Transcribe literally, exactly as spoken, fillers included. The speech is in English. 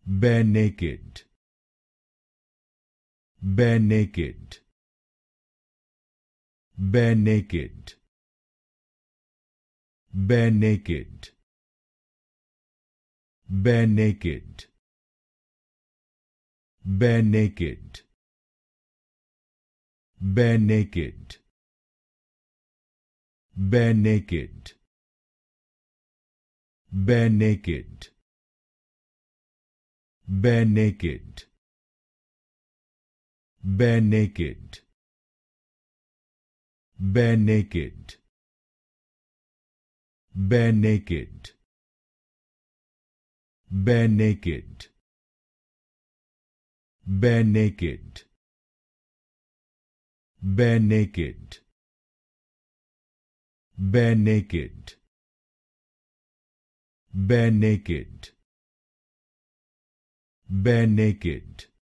bare naked, bare naked, bare naked, bare naked, bare naked, bare naked, bare naked, bare naked, bare naked, bare naked, bare naked, bare naked, bare naked, bare naked, bare naked, bare naked, bare naked, bare naked, bare naked,